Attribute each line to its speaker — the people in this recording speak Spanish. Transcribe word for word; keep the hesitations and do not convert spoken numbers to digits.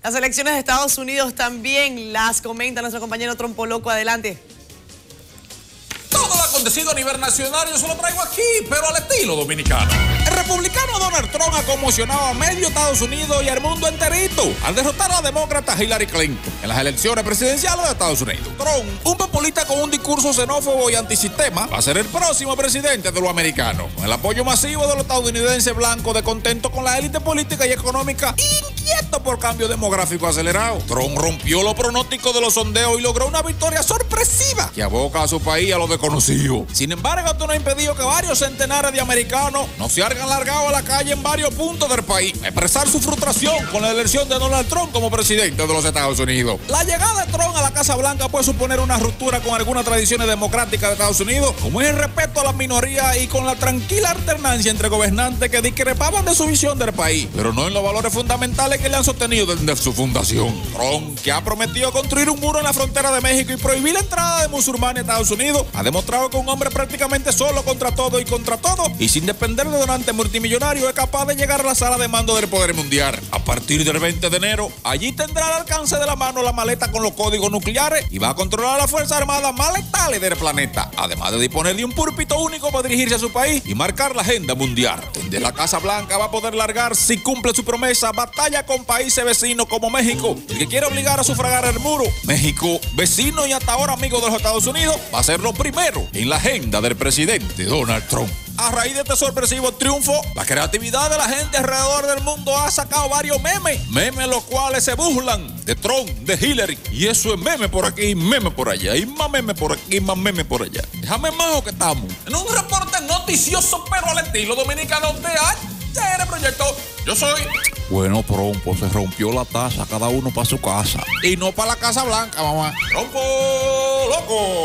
Speaker 1: Las elecciones de Estados Unidos también las comenta nuestro compañero Trompo Loco. Adelante.
Speaker 2: Todo lo acontecido a nivel nacional yo se lo traigo aquí, pero al estilo dominicano. El republicano Donald Trump ha conmocionado a medio Estados Unidos y al mundo enterito al derrotar a la demócrata Hillary Clinton en las elecciones presidenciales de Estados Unidos. Trump, un populista con un discurso xenófobo y antisistema, va a ser el próximo presidente de los americanos, con el apoyo masivo de los estadounidenses blancos de contento con la élite política y económica inquieto por cambio demográfico acelerado. Trump rompió los pronósticos de los sondeos y logró una victoria sorpresiva que aboca a su país a lo desconocido. Sin embargo, esto no ha impedido que varios centenares de americanos no se hayan largado a la calle en varios puntos del país a expresar su frustración con la elección de Donald Trump como presidente de los Estados Unidos. La llegada de Trump a la Casa Blanca puede suponer una ruptura con algunas tradiciones democráticas de Estados Unidos, como es el respeto a las minorías y con la tranquila alternancia entre gobernantes que discrepaban de su visión del país, pero no en los valores fundamentales que le han sostenido desde su fundación. Trump, que ha prometido construir un muro en la frontera de México y prohibir la entrada de musulmanes a Estados Unidos, ha demostrado que un hombre prácticamente solo contra todo y contra todo, y sin depender de donantes multimillonarios, es capaz de llegar a la sala de mando del poder mundial. A partir del veinte de enero, allí tendrá al alcance de la mano la maleta con los códigos nucleares y va a controlar a las Fuerzas Armadas más letales del planeta, además de disponer de un púlpito único para dirigirse a su país y marcar la agenda mundial. Desde la Casa Blanca va a poder largar, si cumple su promesa, batalla con países vecinos como México, el que quiere obligar a sufragar el muro. México, vecino y hasta ahora amigo de los Estados Unidos, va a ser lo primero en la agenda del presidente Donald Trump. A raíz de este sorpresivo triunfo, la creatividad de la gente alrededor del mundo ha sacado varios memes, memes los cuales se burlan de Trump, de Hillary, y eso es meme por aquí, meme por allá, y más meme por aquí, más meme por allá. Déjame más que estamos en un reporte noticioso pero al estilo dominicano de H R Proyecto. Yo soy...
Speaker 3: Bueno, Trompo, se rompió la taza, cada uno para su casa.
Speaker 2: Y no para la Casa Blanca, mamá. Trompo Loco.